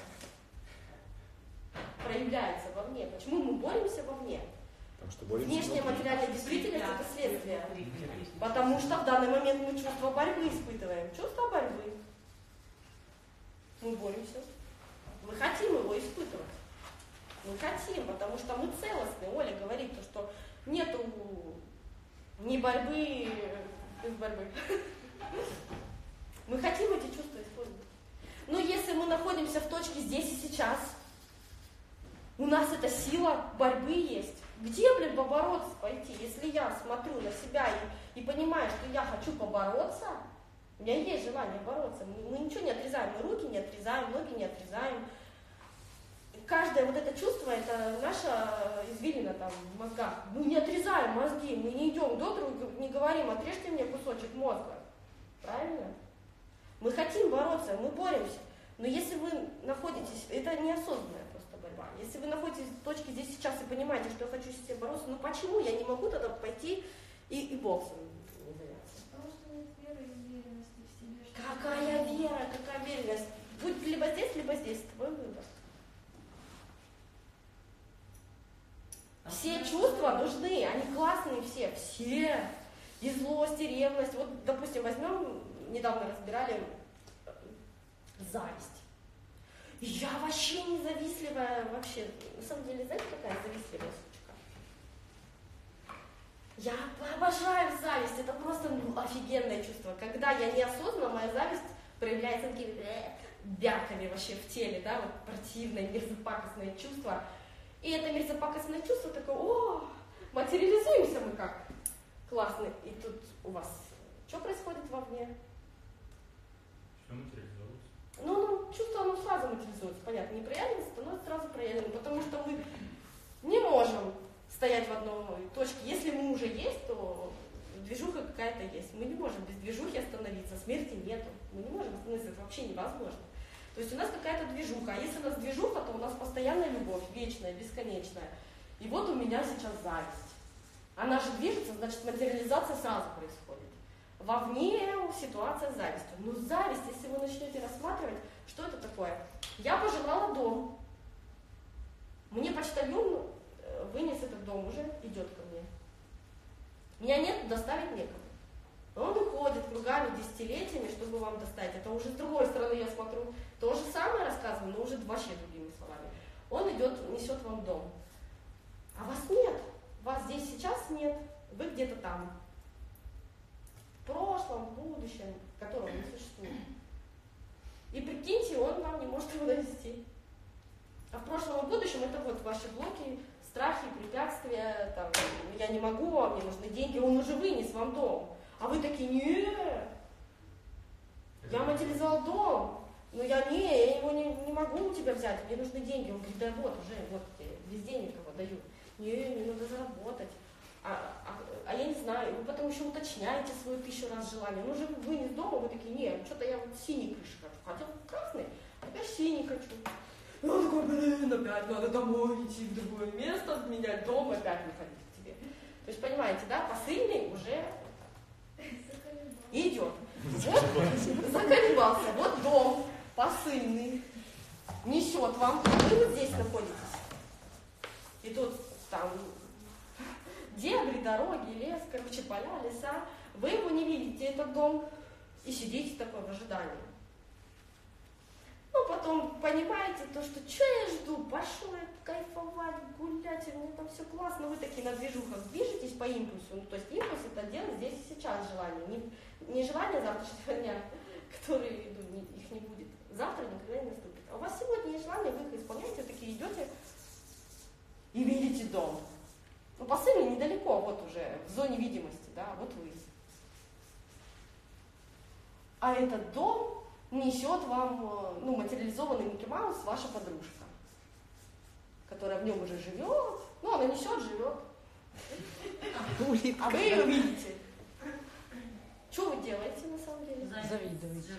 проявляется вовне, почему мы боремся вовне. Потому что боремся Внешняя внутри. материальная действительность – это следствие. Потому что в данный момент мы чувство борьбы испытываем. Чувство борьбы. Мы боремся. Мы хотим его испытывать. Мы хотим, потому что мы целостны. Оля говорит, что нету ни борьбы без борьбы. Мы хотим эти чувства использовать. Но если мы находимся в точке здесь и сейчас, у нас эта сила борьбы есть. Где, блин, побороться пойти? Если я смотрю на себя и, и понимаю, что я хочу побороться, у меня есть желание бороться. Мы, мы ничего не отрезаем, мы руки не отрезаем, ноги не отрезаем. Каждое вот это чувство, это наша извилина там в мозгах. Мы не отрезаем мозги, мы не идем к доктору и не говорим, отрежьте мне кусочек мозга. Правильно? Мы хотим бороться, мы боремся. Но если вы находитесь, это неосознанная просто борьба. Если вы находитесь в точке здесь сейчас и понимаете, что я хочу с этим бороться, ну почему я не могу тогда пойти и, и боксом не заняться? Потому что нет веры и уверенности в себе. Что Какая вера, какая уверенность? Будь либо здесь, либо здесь, твой выбор. Все чувства нужны, они классные все, все. И злость, и ревность. Вот, допустим, возьмем, недавно разбирали зависть. Я вообще не завистливая, вообще. На самом деле, знаете, какая завистливая сучка? Я обожаю зависть, это просто ну, офигенное чувство. Когда я неосознанно, моя зависть проявляется такими бяками вообще в теле, да, вот противное, мерзопакостное чувство. И это мерзопакостное чувство такое, о, материализуемся мы как. Классно. И тут у вас что происходит вовне? Все материализуется. Ну, ну, чувство, оно сразу материализуется, понятно. Неприятно становится сразу приятным, потому что мы не можем стоять в одной точке. Если мы уже есть, то движуха какая-то есть. Мы не можем без движухи остановиться, смерти нету. Мы не можем остановиться, это вообще невозможно. То есть у нас какая-то движуха. А если у нас движуха, то у нас постоянная любовь, вечная, бесконечная. И вот у меня сейчас зависть. Она же движется, значит, материализация сразу происходит. Вовне ситуация с завистью. Но зависть, если вы начнете рассматривать, что это такое? Я пожелала дом. Мне почтальон вынес этот дом, уже идет ко мне. Меня нет, доставить некому. Он уходит кругами десятилетиями, чтобы вам доставить. Это уже с другой стороны я смотрю. То же самое рассказываю, но уже вообще другими словами. Он идет, несет вам дом. А вас нет. Вас здесь сейчас нет. Вы где-то там. В прошлом, в будущем, которого не существует. И прикиньте, он вам не может его довести. А в прошлом и будущем это вот ваши блоки, страхи, препятствия, там, я не могу, а мне нужны деньги, он уже вынес вам дом. А вы такие, нет, я материализовал дом, но я не, я его не, не могу у тебя взять, мне нужны деньги. Он говорит, да вот уже, вот без денег его даю. Не, мне надо заработать. А, а, а я не знаю, вы потом еще уточняете свою тысячу раз желание. Ну уже вынес дома, вы такие, нет, что-то я вот синий крыш хочу. Хотел красный, а теперь синий хочу. такой, блин, опять надо домой идти в другое место, менять дом, опять не ходить к тебе. То есть, понимаете, да, посыльный уже идет. Вот, заколебался, вот дом посыльный несет вам, вы вот здесь находитесь. И тут там дебри, дороги, лес, короче, поля, леса. Вы его не видите, этот дом, и сидите такой в ожидании. Ну, потом понимаете то, что что я жду, пошел я кайфовать, гулять, у меня там все классно, вы такие на движухах движетесь по импульсу. Ну, то есть импульс это делать здесь и сейчас желание. Не, не желание завтрашнего дня, которые идут, их не будет. Завтра никогда не наступит. А у вас сегодня есть желание, вы их исполняете, такие идете и видите дом. Ну, посыльный недалеко, вот уже, в зоне видимости, да, вот вы. А этот дом несет вам, ну, материализованный Микки Маус, ваша подружка, которая в нем уже живет. Ну, она несет, живет. А вы ее видите. Что вы делаете, на самом деле? Завидуете.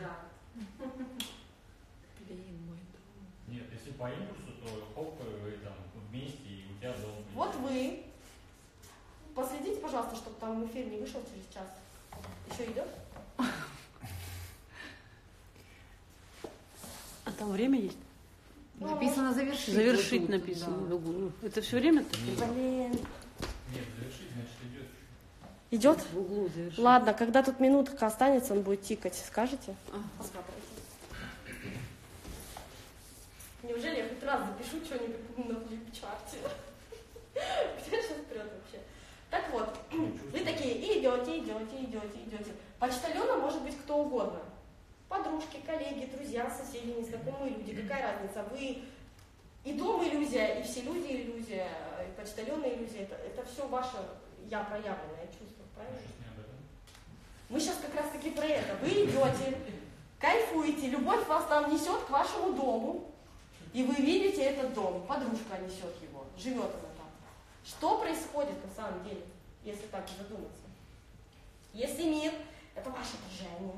Нет, если по импульсу, то хоп, вы там вместе, и у тебя дом. Вот вы. Последите, пожалуйста, чтобы там эфир не вышел через час. Еще идет? А там время есть? Ну, Написано завершить. Завершить вот тут, написано да. в углу. Это все время так? Блин. Нет, завершить, значит, идет. Идет? В углу завершить. Ладно, когда тут минутка останется, он будет тикать. Скажете? Ага. Посмотрите. Неужели я хоть раз запишу что-нибудь на флипчарте? Где сейчас прет вообще? Так вот, вы такие и идете, идете, идете, идете. Почтальоном может быть кто угодно. Подружки, коллеги, друзья, соседи, незнакомые люди. Какая разница? Вы и дом иллюзия, и все люди иллюзия, и почтальон иллюзия. Это, это все ваше я проявленное чувство, правильно? Мы сейчас как раз таки про это. Вы идете, кайфуете, любовь вас там несет к вашему дому, и вы видите этот дом, подружка несет его, живет она там. Что происходит на самом деле, если так задуматься? Если мир – это ваше отражение.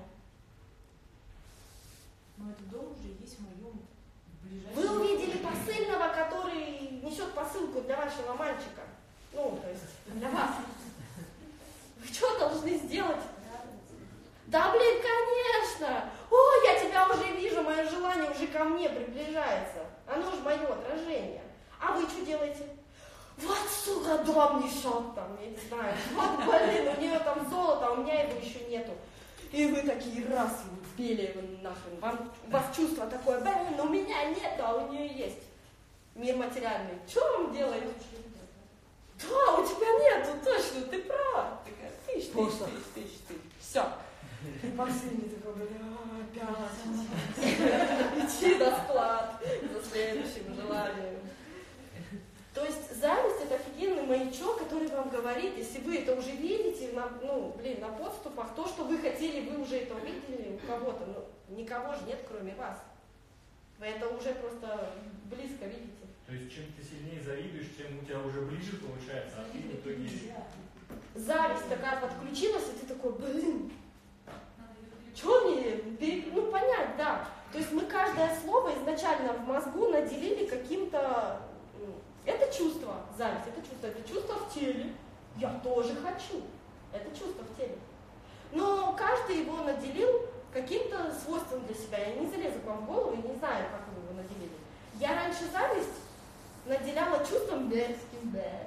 Но этот дом уже есть в моем ближайшем. Вы увидели посыльного, который несет посылку для вашего мальчика. Ну, то есть для вас. Вы что должны сделать? Да, блин, конечно! О, я тебя уже вижу, мое желание уже ко мне приближается. Оно же мое отражение. А вы что делаете? Вот, сука, дом несет там, я не знаю. Вот, блин, у нее там золото, а у меня его еще нету. И вы такие раз, били его нахрен. Вам, у вас чувство такое, блин, у меня нет, а у нее есть. Мир материальный. Что вам делает? Да, у тебя нету, точно, ты права. Такая, тыщ, тыщ, тыщ, тыщ, тыщ. Все. И посыльный такой, бля, опять. Идти на склад за следующим желанием. То есть зависть это офигенный маячок, который вам говорит, если вы это уже видите, на, ну, блин, на подступах, то, что вы хотели, вы уже это увидели у кого-то, ну, никого же нет, кроме вас. Вы это уже просто близко видите. То есть чем ты сильнее завидуешь, тем у тебя уже ближе получается, а ты в итоге... Зависть такая подключилась, и ты такой, блин, что мне, ну, понять, да. То есть мы каждое слово изначально в мозгу наделили каким-то... Это чувство, зависть, это чувство, это чувство в теле. Я тоже хочу. Это чувство в теле. Но каждый его наделил каким-то свойством для себя. Я не залезу к вам в голову и не знаю, как вы его наделили. Я раньше зависть наделяла чувством мерзким, да.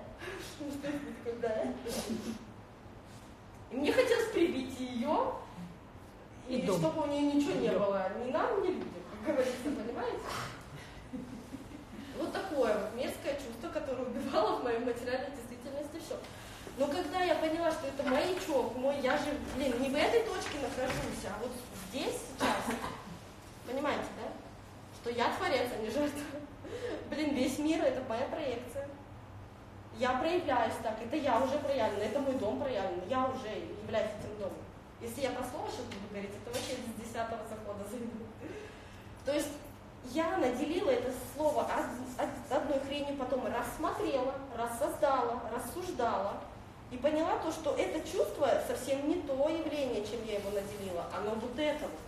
И мне хотелось прибить ее, и, и чтобы у нее ничего не было. Ни нам, ни людям, как говорится, понимаете? Вот такое вот мерзкое чувство, которое убивало в моей материальной действительности все. Но когда я поняла, что это маячок мой, я же, блин, не в этой точке нахожусь, а вот здесь сейчас. Понимаете, да? Что я творец, а не жертва. Блин, весь мир — это моя проекция. Я проявляюсь так, это я уже проявлена, это мой дом проявлен, я уже являюсь этим домом. Если я про слово сейчас буду говорить, это вообще с десятого захода зайду. То есть я наделила это слово одной хренью, потом рассмотрела, рассоздала, рассуждала и поняла то, что это чувство совсем не то явление, чем я его наделила, оно вот это вот.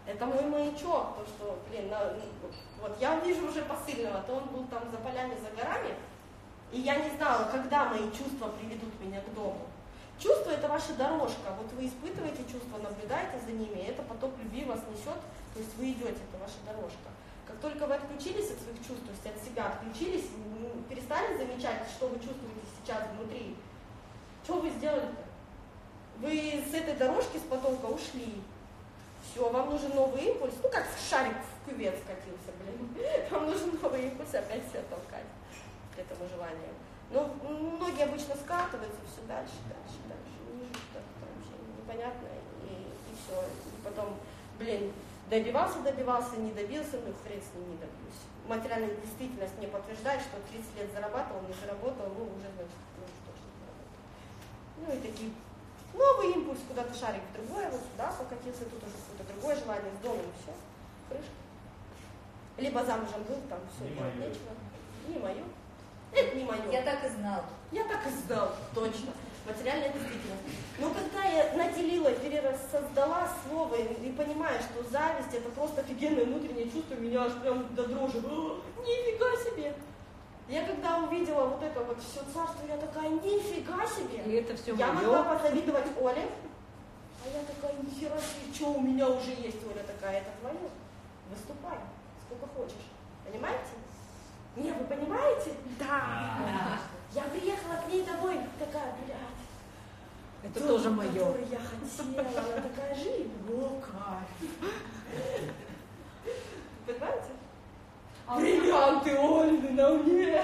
Это мой маячок, то что, блин, на, вот я вижу уже посыльного, то он был там за полями, за горами, и я не знала, когда мои чувства приведут меня к дому. Чувство — это ваша дорожка, вот вы испытываете чувства, наблюдаете за ними, и это поток любви вас несет, то есть вы идете, это ваша дорожка. Как только вы отключились от своих чувств, то есть от себя отключились, перестали замечать, что вы чувствуете сейчас внутри, что вы сделали-то? Вы с этой дорожки, с потока ушли. Все, вам нужен новый импульс, ну как шарик в кювет скатился, блин. Вам нужен новый импульс опять себя толкать к этому желанию. Но многие обычно скатываются все дальше, дальше, дальше. Ниже, что-то вообще непонятно, и, и все. И потом, блин, добивался, добивался, не добился, ну хрен с ним не добьюсь. Материальная действительность мне подтверждает, что тридцать лет зарабатывал, не заработал, ну уже, значит, ну что ж не заработал. Ну и такие... Новый импульс, куда-то шарик в другое, вот сюда покатился, тут уже какое-то другое желание, с домом, все, крышка. Либо замужем был, там все, Не делать мое. нечего. Не мое. Это не мое. Я так и знал. Я так и знал, точно. Материальная действительность. Но когда я наделила, перерасоздала слово и, и понимаю, что зависть — это просто офигенное внутреннее чувство, меня аж прям до дрожи. О, нифига себе! Я когда увидела вот это вот все царство, я такая, нифига себе! И это все Я мое. могла позавидовать Оле, а я такая, нихера себе, что у меня уже есть, Оля такая, это твое. Выступай, сколько хочешь. Понимаете? Не, вы понимаете? Да. Да. Я приехала к ней домой, такая, блядь. Это дом, тоже мое. который я хотела. Она такая, живи. О, кайф. Понимаете? Бриллианты Ольны на мне.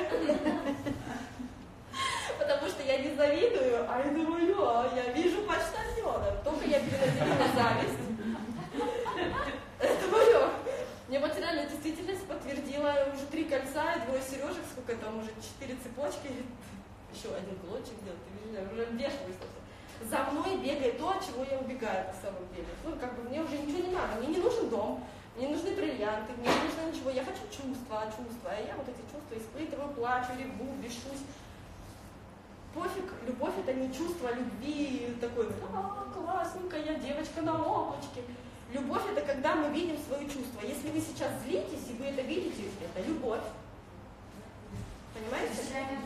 Потому что я не завидую, а это мое. Я вижу почтальона. Только я перенаделила зависть. Это мое. Мне материальная действительность подтвердила уже три кольца и двое сережек, сколько там уже, четыре цепочки, еще один кулончик где-то, ты видишь, я уже вешалась. За мной бегает то, от чего я убегаю на самом деле. Ну, как бы мне уже ничего не надо, мне не нужен дом, мне не нужны бриллианты, мне не нужно ничего, я хочу чувства, чувства, а я вот эти чувства испытываю, плачу, реву, бешусь. Пофиг, любовь — это не чувство любви, такой, а, классненькая девочка на облачке. Любовь — это когда мы видим свои чувства. Если вы сейчас злитесь, и вы это видите, это любовь. Понимаете?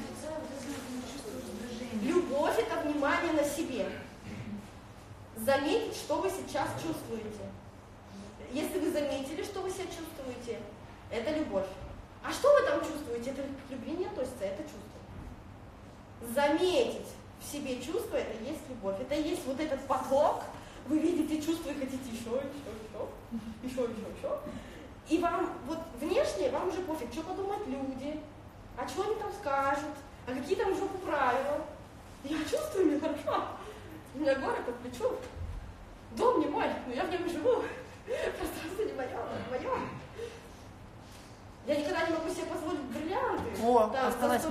Любовь — это внимание на себе. Заметить, что вы сейчас чувствуете. Если вы заметили, что вы себя чувствуете, это любовь. А что вы там чувствуете? Это к любви не относится, это чувство. Заметить в себе чувство — это и есть любовь. Это и есть вот этот поток. Вы видите чувства и хотите еще, еще, еще, еще, еще, еще. И вам, вот внешне, вам уже пофиг, что подумают люди, а что они там скажут, а какие там жопу правила. Я чувствую, мне хорошо. У меня горы по плечу. Дом не мой, но я в нем живу. Пространство не мое, это мое. Я никогда не могу себе позволить бриллианты. О, да, осталось